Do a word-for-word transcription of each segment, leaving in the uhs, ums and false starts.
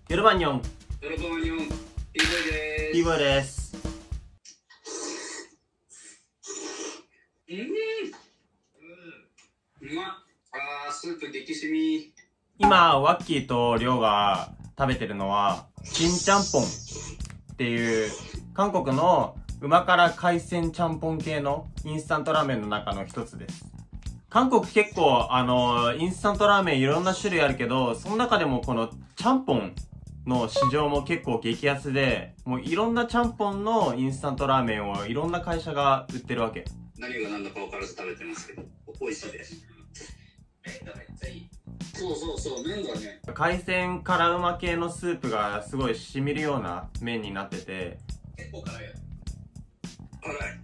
ヨルバンニョン。 ヨルバンニョン。ピーボイです。 ピーボイです。 うん。うん。うまっ。あー、スープ激しみ。 今、ワッキーとリョウが食べてるのは、チンチャンポンっていう、韓国の旨辛海鮮ちゃんぽん系のインスタントラーメンの中の一つです。韓国結構、あの、インスタントラーメンいろんな種類あるけど、その中でもこのちゃんぽんの市場も結構激安で、もういろんなちゃんぽんのインスタントラーメンをいろんな会社が売ってるわけ。 何が何だか分からず食べてますけど、美味しいです。麺がめっちゃいい。そうそうそう、麺がね。 海鮮辛うま系のスープがすごい染みるような麺になってて。 結構辛いよ。辛い。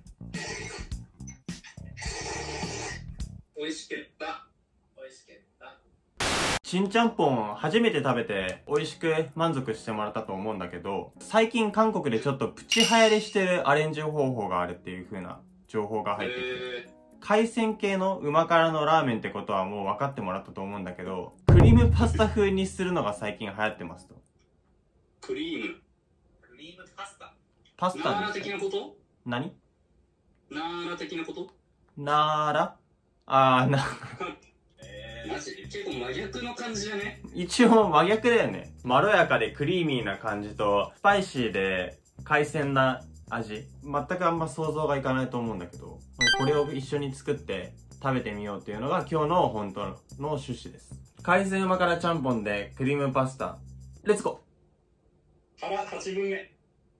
美味しかった。美味しかった。 チンチャンポン初めて食べて美味しく満足してもらったと思うんだけど、最近韓国でちょっとプチ流行りしてるアレンジ方法があるっていう風な情報が入ってきて、海鮮系の旨辛のラーメンってことはもう分かってもらったと思うんだけど、クリームパスタ風にするのが最近流行ってますと。 クリームクリームパスタパスタナーラ的なこと？ 何？ ナーラ的なこと？ ナーラ？あーなえー、マジ結構真逆の感じだね。 一応真逆だよね。まろやかでクリーミーな感じと、スパイシーで海鮮な味。全くあんま想像がいかないと思うんだけど、これを一緒に作って食べてみようっていうのが今日の本当の趣旨です。海鮮旨辛ちゃんぽんでクリームパスタ。レッツゴー。腹はちぶんめ。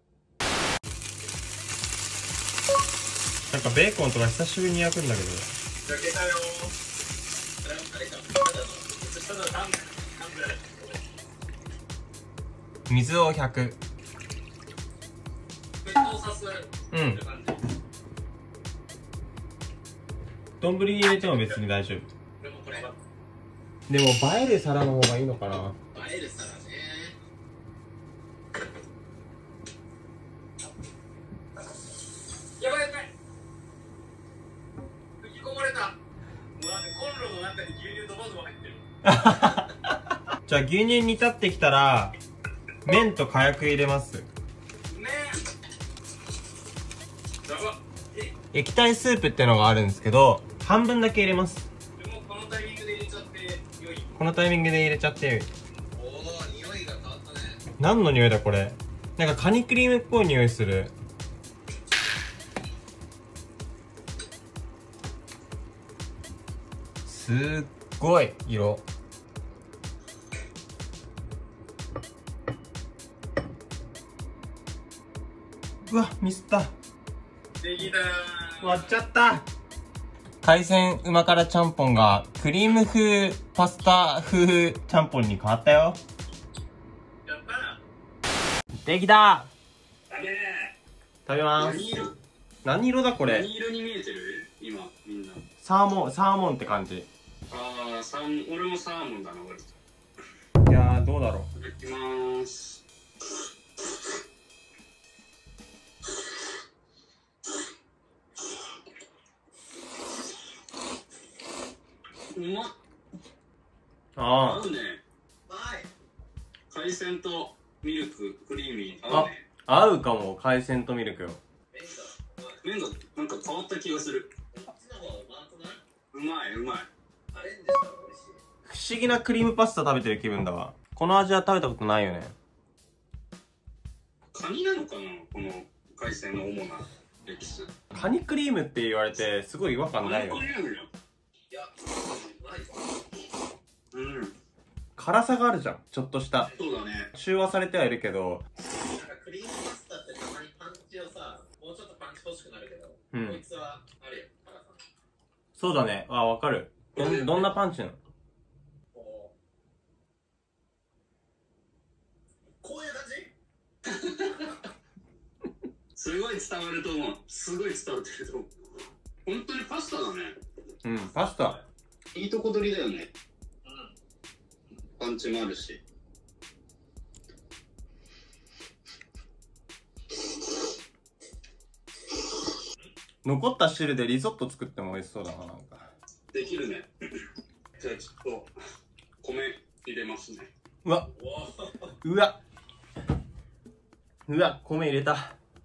なんかベーコンとか久しぶりに焼くんだけど。 焼けたよー。 水をひゃく。うん。丼に入れても別に大丈夫。でも映える皿の方がいいのかな。 映える皿ね。やばいやばい。吹き込まれた。もうなんかコンロの中に牛乳ドバドバ入ってる。 じゃあ牛乳煮立ってきたら麺と火薬入れます。 麺。やば。 液体スープってのがあるんですけど、半分だけ入れます。 でもこのタイミングで入れちゃって良い。 このタイミングで入れちゃって良い。 おお、匂いが変わったね。 何の匂いだこれ。なんかカニクリームっぽい匂いする。すっごい色。うわ、ミスった。 できたー。 割っちゃった。海鮮旨辛ちゃんぽんがクリーム風パスタ風ちゃんぽんに変わったよ。 やったできた。 食べね食べます。 何色？ 何色だこれ。 何色に見えてる？今みんな。 サーモン、サーモンって感じ。 ああ、サーモン。俺もサーモンだな俺。 いやーどうだろう。 いただきまーす。うまっ。 あ合うね。海鮮とミルククリーミー合うね。 あ、合うかも。海鮮とミルク。 麺がなんか変わった気がする。うまいうまい。 不思議なクリームパスタ食べてる気分だわ。この味は食べたことないよね。 カニなのかな、この海鮮の主なエキス。 カニクリームって言われてすごい違和感ないよね。 いや、うん。 辛さがあるじゃん、ちょっとした。 そうだね。 中和されてはいるけど。 なんかクリームパスタってたまにパンチをさ、もうちょっとパンチ欲しくなるけど、 うん、 こいつはあるよ、辛さ。 そうだね。あ、わかる。どん、どんなパンチなの？ こう、こういう感じ？ すごい伝わると思う。すごい伝わってると思う。本当にパスタだね。 うん、パスタ。 いいとこ取りだよね。 うん。 パンチもあるし。 残った汁でリゾット作っても美味しそうだな、なんか。 できるね。じゃあちょっと米入れますね。 うわ、うわ、うわ、米入れた。 い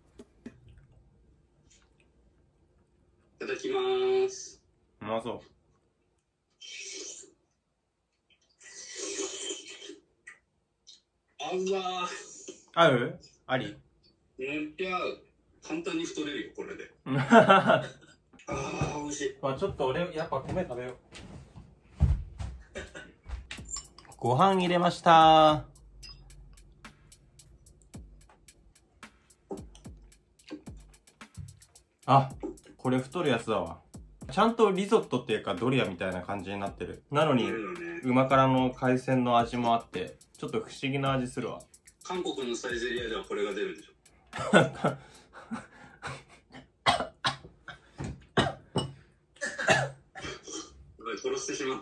ただきまーす。 うまそう。 あうわ合う？あり？ ー。めっちゃ合う。簡単に太れるよ、これで。 ああー、美味しい。 ちょっと俺、やっぱ米食べよう。ご飯入れました。あ、これ太るやつだわ。ちゃんとリゾットっていうかドリアみたいな感じになってる。なのに、うま辛の海鮮の味もあって、ちょっと不思議な味するわ。 韓国のサイゼリヤではこれが出るでしょ。殺してしまった。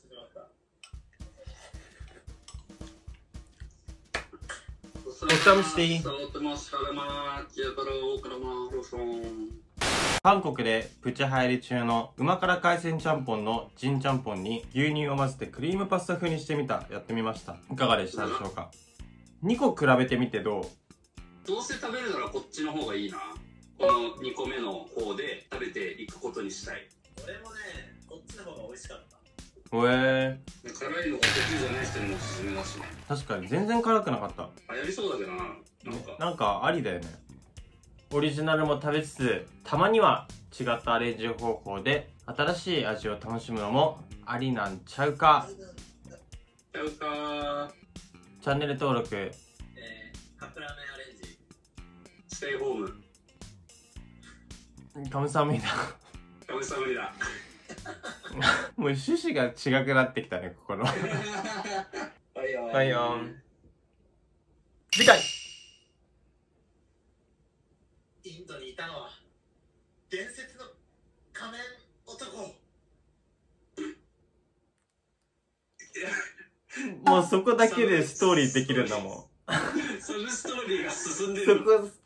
韓国でプチ流行り中のうま辛海鮮ちゃんぽんのジンちゃんぽんに牛乳を混ぜてクリームパスタ風にしてみた。やってみました。いかがでしたでしょうか？にこ比べてみてどう？ どうせ食べるならこっちの方がいいな。このにこめの方で食べていくことにしたい。 俺もね、こっちの方が美味しかった。 へえ。 辛いのが得意じゃない人にもおすすめだしね。 確かに全然辛くなかった。 流行りそうだけどな。なんかなんかありだよね。オリジナルも食べつつ、たまには違ったアレンジ方法で新しい味を楽しむのもありなんちゃうか。 ちゃうか。 チャンネル登録、 えー、カップラーメンアレンジ。 ステイホーム。 カムサムニダ。 カムサムニダ。 もう趣旨が違くなってきたね、ここの。 バイオン。 バイオン。次回。 インドにいたのは伝説の仮面男。 もうそこだけでストーリーできるんだもん。 そのストーリーが進んでそる。 こ